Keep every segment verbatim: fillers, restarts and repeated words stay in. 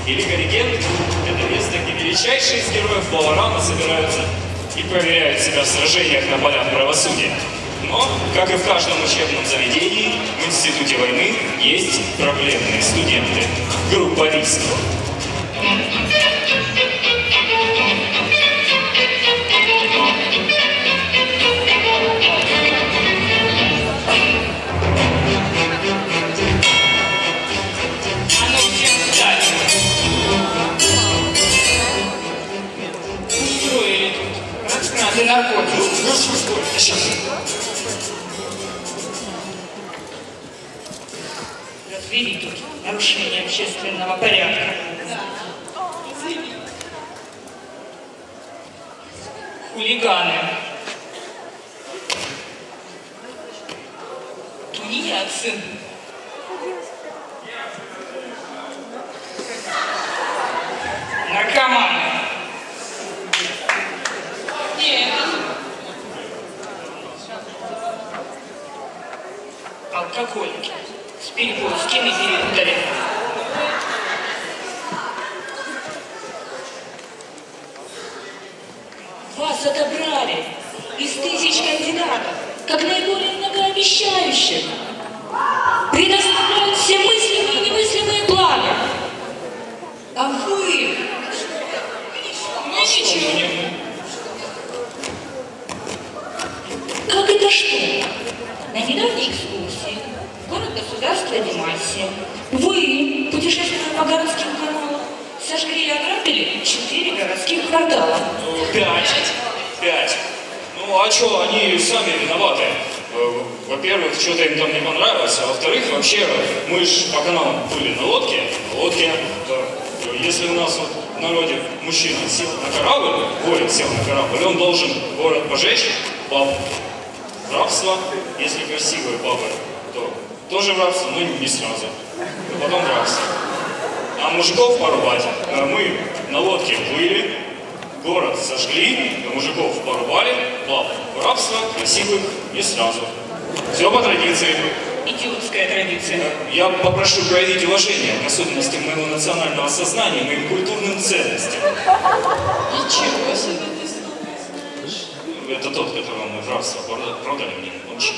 или корригент – это место, где величайшие из героев Валоранта собираются и проверяют себя в сражениях на полях правосудия. Но, как и в каждом учебном заведении, в Институте войны есть проблемные студенты. Группа риска. Развели тут нарушение общественного порядка. Хулиганы. Тунеядцы. Наркоманы. Нет. Алкоголики. С перепой стены перепутали. Вас отобрали из тысяч кандидатов, как наиболее многообещающих. Предоставляют все мыслимые и немыслимые блага. А вы? Мы ничего. Как это что? На недавней экскурсии в город-государство Димассия вы, путешествуя по городским каналам, сожгли и ограбили четыре городских квартала. Пять. Пять. Ну а что, они сами виноваты. Во-первых, что-то им там не понравилось, а во-вторых, вообще, мы же по каналам были на лодке. На лодке, да. Если у нас вот в народе мужчина сел на корабль, воин сел на корабль, он должен город пожечь, бабу. Рабство, если красивые бабы, то тоже в рабство, но не сразу. А потом в рабство. А мужиков порубать, мы на лодке плыли, город сожгли, мужиков порубали, баб в рабство, красивых не сразу. Все по традиции. Идиотская традиция. Я попрошу проявить уважение к особенностям моего национального сознания, моим культурным ценностям. Ничего себе. Это тот, которого мы в рабство продали мне на ночь.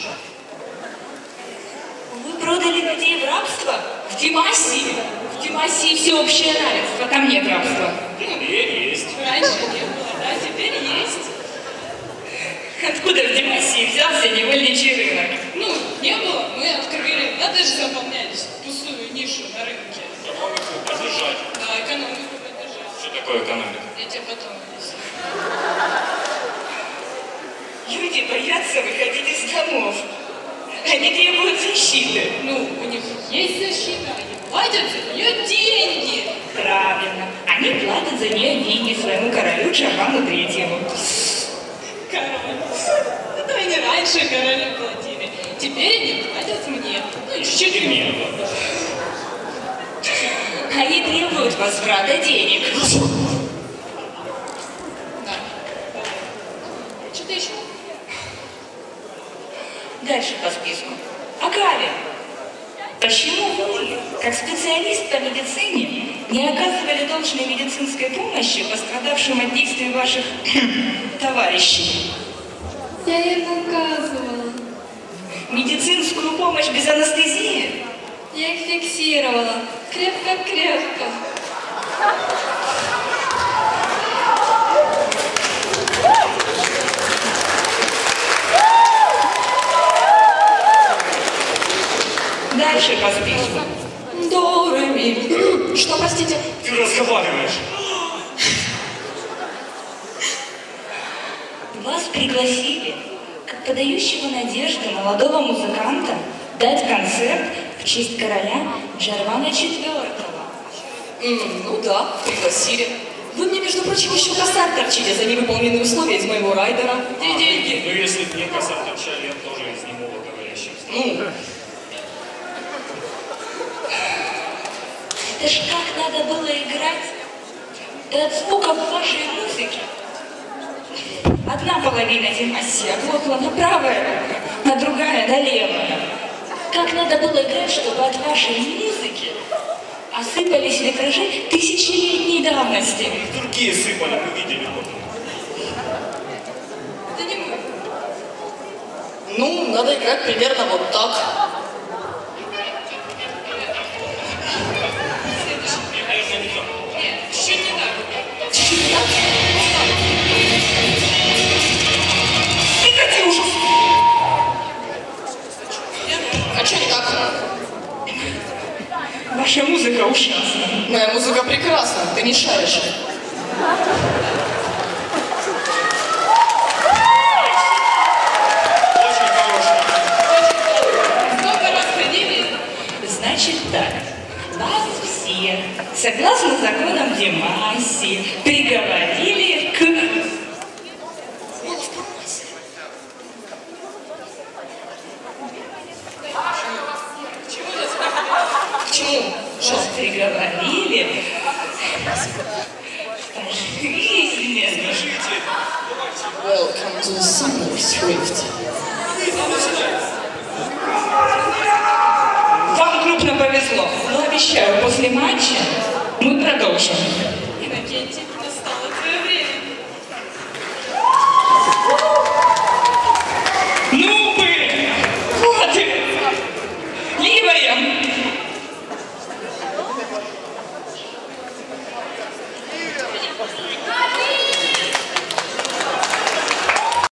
Вы продали людей в рабство? В Димассии? В Димассии всеобщее равенство, там нет рабства. Теперь есть. Раньше не было, да, теперь есть. Откуда в Димассии взялся невольничий рынок? Ну, не было, мы открыли, надо же заполнять пустую нишу на рынке. Экономику поддержать. Да, экономику поддержать. Что такое экономика? Я тебе потом объясню. Люди боятся выходить из домов. Они требуют защиты. Ну, у них есть защита, они платят за нее деньги. Правильно. Они платят за нее деньги своему королю Джованну Третьему. Король. Это они раньше короли платили. Теперь они платят мне. Ну, чуть-чуть И мне. Они требуют возврата денег. Да. Что-то еще? Дальше по списку. Агавия. Почему вы, как специалист по медицине, не оказывали должной медицинской помощи пострадавшим от действий ваших товарищей? Я их оказывала. Медицинскую помощь без анестезии? Я их фиксировала. Крепко-крепко. Дальше по списку. Дорами. Что, простите? Ты разговариваешь. Вас пригласили, как подающего надежды молодого музыканта, дать концерт в честь короля Джованна Четвертого. Mm, ну да, пригласили. Вы мне, между прочим, еще косарь торчите за невыполненные условия из моего райдера. Где А, деньги? Ну, если бы мне косарь торчали, я тоже из немого говорящего. Ну, Это ж как надо было играть да от звуков вашей музыки. Одна половина Димассии оглохла на правое, а другая на левое. Как надо было играть, чтобы от вашей музыки Осыпались витражи тысячелетней давности. Другие сыпали, мы видели. Это не мы. Ну, надо играть примерно вот так. Нет, чуть не так. Чуть-чуть не так. Прекрати ужас! А что не так? Ваша музыка ужасна. Моя музыка прекрасна, ты не шаришь. Очень хорошая. Сколько раз ходили? Значит так, вас всех, согласно законам Демаси, приговорили к... К чему? Что? Вас приговорили пожизненно. Welcome to the Summer's Rift. Вам крупно повезло, но обещаю, после матча мы продолжим. Иннокентий.